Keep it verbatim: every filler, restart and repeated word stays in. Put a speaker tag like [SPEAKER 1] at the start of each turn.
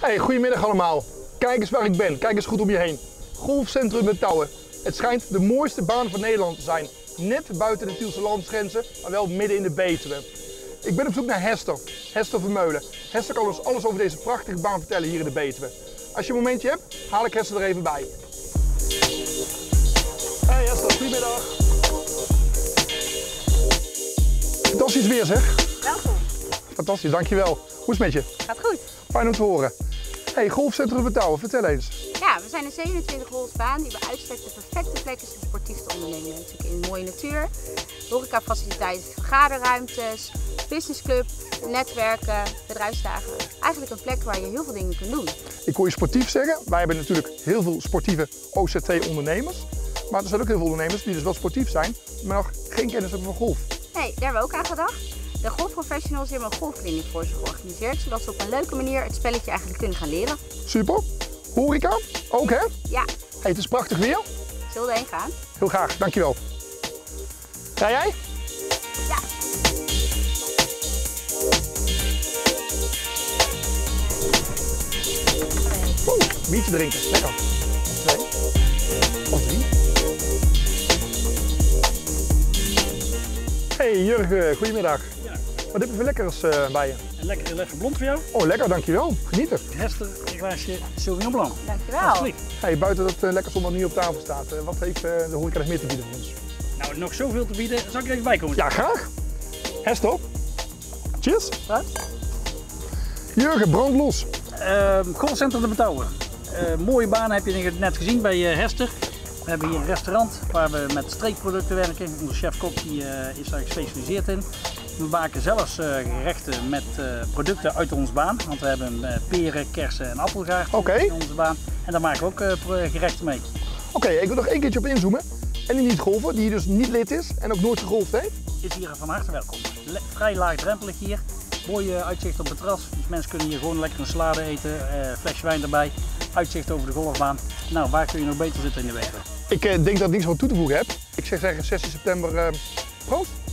[SPEAKER 1] Hey, goedemiddag allemaal. Kijk eens waar ik ben. Kijk eens goed om je heen. Golfcentrum De Touwen. Het schijnt de mooiste baan van Nederland te zijn. Net buiten de Tielse landsgrenzen, maar wel midden in de Betuwe. Ik ben op zoek naar Hester. Hester Vermeulen. Hester kan ons alles over deze prachtige baan vertellen hier in de Betuwe. Als je een momentje hebt, haal ik Hester er even bij. Hey Hester, goedemiddag. Fantastisch weer zeg.
[SPEAKER 2] Welkom.
[SPEAKER 1] Fantastisch, dankjewel. Hoe is het met je?
[SPEAKER 2] Gaat goed.
[SPEAKER 1] Fijn om te horen. Hey, Golfcentrum De Touwen, vertel eens.
[SPEAKER 2] Ja, we zijn een zevenentwintig holsbaan die bij uitstek de perfecte plek is om sportief te ondernemen. Natuurlijk in mooie natuur, horecafaciliteiten, vergaderruimtes, businessclub, netwerken, bedrijfsdagen. Eigenlijk een plek waar je heel veel dingen kunt doen.
[SPEAKER 1] Ik hoor je sportief zeggen. Wij hebben natuurlijk heel veel sportieve O Z T-ondernemers. Maar er zijn ook heel veel ondernemers die dus wel sportief zijn, maar nog geen kennis hebben van golf.
[SPEAKER 2] Nee, daar hebben we ook aan gedacht. De golfprofessionals hebben een golfkliniek voor ze georganiseerd, zodat ze op een leuke manier het spelletje eigenlijk kunnen gaan leren.
[SPEAKER 1] Super. Horeca, ook hè?
[SPEAKER 2] Ja.
[SPEAKER 1] Hey, het is prachtig weer.
[SPEAKER 2] Zullen we heen gaan?
[SPEAKER 1] Heel graag, dankjewel. Ga jij?
[SPEAKER 2] Ja.
[SPEAKER 1] Oeh, biertje drinken, lekker. Of twee. Of drie. Hey Jurgen, goedemiddag.
[SPEAKER 3] Ja.
[SPEAKER 1] Wat heb je voor lekkers uh, bij je?
[SPEAKER 3] Een lekker lekker blond voor jou.
[SPEAKER 1] Oh, lekker, dankjewel. Genieten.
[SPEAKER 3] Hester, een glaasje Sauvignon Blanc.
[SPEAKER 2] Dankjewel.
[SPEAKER 3] Alsjeblieft.
[SPEAKER 1] Hey, buiten dat uh, lekkers wat nu op tafel staat, uh, wat heeft uh, de horeca nog meer te bieden voor ons?
[SPEAKER 3] Nou, nog zoveel te bieden. Zal ik er even bij komen?
[SPEAKER 1] Ja, graag. Hester. Cheers.
[SPEAKER 3] Wat?
[SPEAKER 1] Jurgen, brand los.
[SPEAKER 3] Uh, Golfcentrum De Betouwen. Uh, mooie banen heb je net gezien bij uh, Hester. We hebben hier een restaurant waar we met streekproducten werken. Onze chef-kok die, uh, is daar gespecialiseerd in. We maken zelfs uh, gerechten met uh, producten uit onze baan. Want we hebben uh, peren, kersen en appelgaar
[SPEAKER 1] okay.
[SPEAKER 3] in onze baan. En daar maken we ook uh, gerechten mee.
[SPEAKER 1] Oké, okay, ik wil nog één keertje op inzoomen. En die niet-golfer, die dus niet lid is en ook nooit gegolfd heeft.
[SPEAKER 3] Is hier van harte welkom. Le vrij laagdrempelig hier. Mooi uitzicht op het terras. Dus mensen kunnen hier gewoon lekker een salade eten, uh, flesje wijn erbij. Uitzicht over de golfbaan. Nou, waar kun je nog beter zitten in de Betuwe?
[SPEAKER 1] Ik uh, denk dat ik niks wat toe te voegen heb. Ik zeg zeggen zestien september, uh, proost.